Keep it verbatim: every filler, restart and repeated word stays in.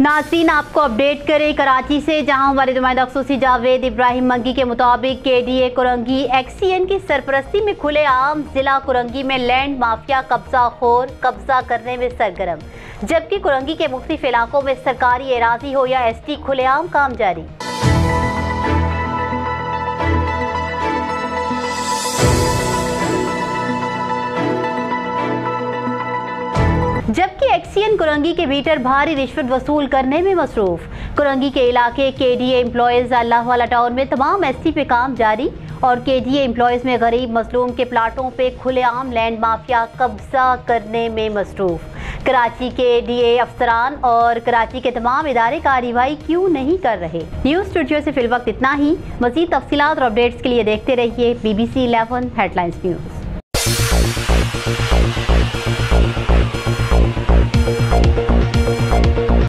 नाज़रीन, आपको अपडेट करें कराची से, जहां हमारे नुमाइंदा खसूसी जावेद इब्राहिम मंगी के मुताबिक के डी ए कुरंगी एक्सीएन की सरपरस्ती में खुलेआम जिला कुरंगी में लैंड माफिया कब्जा खोर कब्जा करने में सरगर्म, जबकि कुरंगी के मुख्तलिफ इलाकों में सरकारी एराजी हो या एस टी खुलेआम काम जारी। जबकि एक्सीएन कुरंगी के मीटर भारी रिश्वत वसूल करने में मसरूफ। कुरंगी के इलाके के डी ए एम्प्लॉयज अल्लाह वाला टाउन में तमाम एस टी पे काम जारी और के डी ए एम्प्लॉयज में गरीब मजलूम के प्लाटों पे खुलेआम लैंड माफिया कब्जा करने में मसरूफ। कराची के डी ए अफसरान और कराची के तमाम इदारे कार्रवाई क्यों नहीं कर रहे? न्यूज़ स्टूडियो से फिलवक्त इतना ही। मज़ीद तफसीलात और अपडेट्स के लिए देखते रहिए B B C eleven headlines news.